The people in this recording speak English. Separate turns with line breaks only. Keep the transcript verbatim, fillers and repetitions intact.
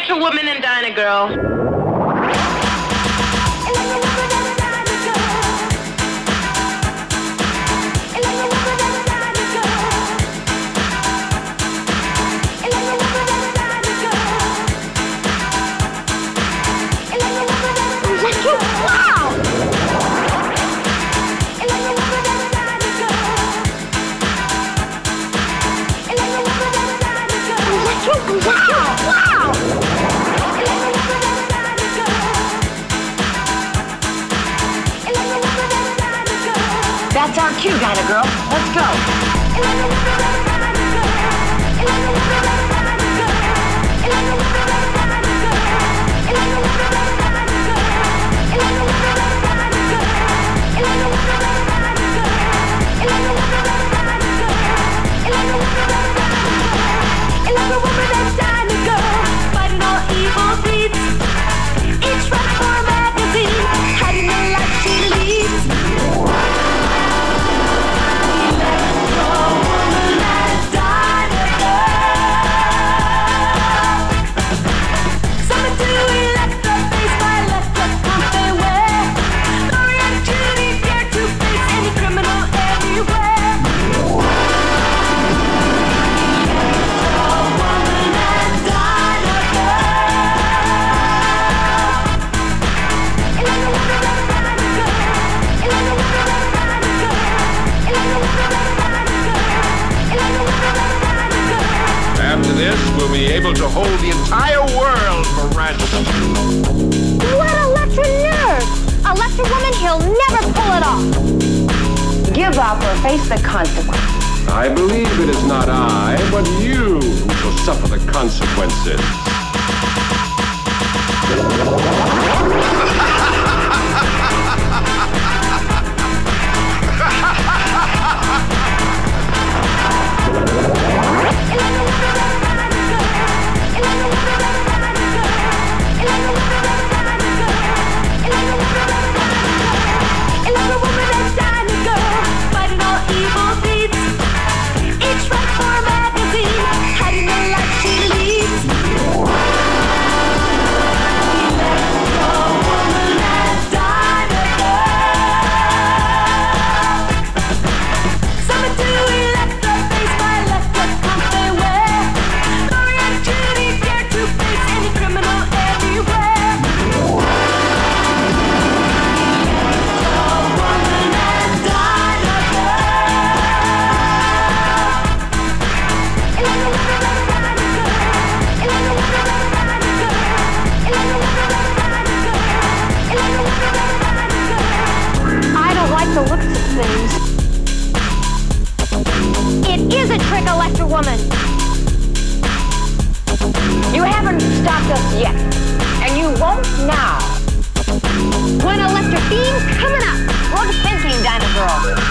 Electra woman and Dyna girl.
That's our cue, Dyna girl. Let's go.
After this, we'll be able to hold the entire world for ransom.
What Electra nerve! Electra woman, he'll never pull it off.
Give up or face the consequences.
I believe it is not I, but you who will suffer the consequences.
The looks of things. It is a trick, Electra woman.
You haven't stopped us yet, and you won't now.
When Electra beam's coming up.
Good thinking, Dyna girl.